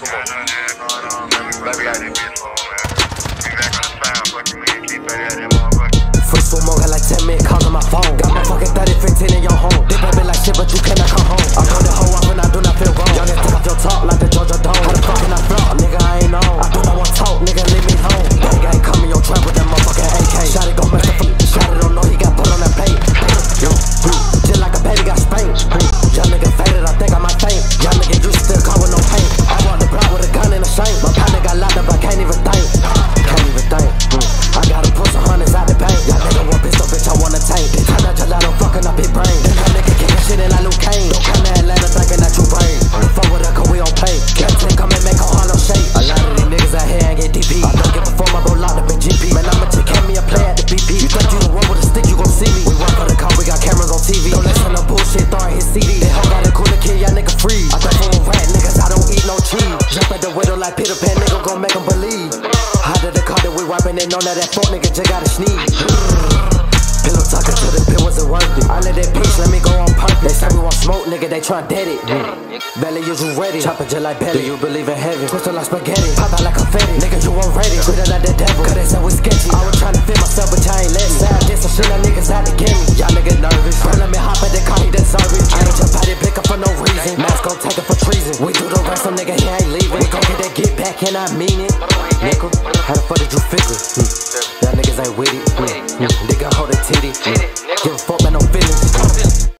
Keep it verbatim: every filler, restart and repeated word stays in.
Yeah, nothing had going on, man. We baby got this bitch for man. We back on the sound, fucking me and keep baby out that motherfucker. Free swoop more, got like ten minute calls on my phone. Got my fucking thirty, fifteen in your home. This baby like shit, but you cannot come home. I pull the hoe off and I do not feel wrong. Y'all niggas take off your talk like the Georgia Dome. How the fuck can I flop? Nigga, I ain't on. I do not want talk, nigga, leave me home. Baby ain't coming your trap with that motherfucking A K. Shot it gon' mess the fuck. Shot it don't know he got put on that plate. Yo, just like a baby got spanked. Young nigga faded, I think I might faint. Young nigga you still caught with no paint. I want the block with a gun and a shank. My partner got locked up, I can't even think. Can't even think. I gotta pull some hundreds out the bank. Y'all nigga want pistol, bitch, I want a tank. Turn out gelato, fucking up his brain. Then young nigga kicking shit in like Luke Kane. Don't come to Atlanta thinking that you brain. Fuck with her cause we don't play. Captain come and make a Harlem shake. A lot of these niggas out here ain't get D P. I don't give a fuck, my bro locked up in G P. Man, I'ma chick, hand me a play at the B P. You think you the one with a stick, you gon' see me. We work for the car, we got cameras on T V. Don't listen to bullshit, throwing his C D. They hoe got a cooler kid, y'all nigga free. I think for a rat, niggas, I don't eat no cheese. Jump at the window like Peter Pan, nigga gon' make them believe. How did the car that we wiping, they know that that fuck nigga just gotta sneeze. Pillow tucker to the bill wasn't worth it. I let that peach, let me go on purpose. They say we want smoke, nigga, they tryna dead it. Mm. Belly, you you ready? Chop it just like Betty. Do you believe in heaven? Twisted like spaghetti. Pop out like confetti. Nigga, you weren't ready. Treat it like the devil. Cause they said we sketchy. I was tryna fit myself, but y'all ain't let me. Say I did some shit, that niggas had to get me. Y'all niggas nervous. Bro, let me hop at the car, he deserve it. I ain't jump out and pick up for no reason. Mask gon' take it for treason. We do the rest, some nigga, he ain't leaving. We gon' get that get back, and I mean it. Nickel, how the fuck did you figure? Hmm. Y'all niggas ain't with it. Hmm. Nigga, hold a titty. Hmm. Give a fuck, man, no feelings.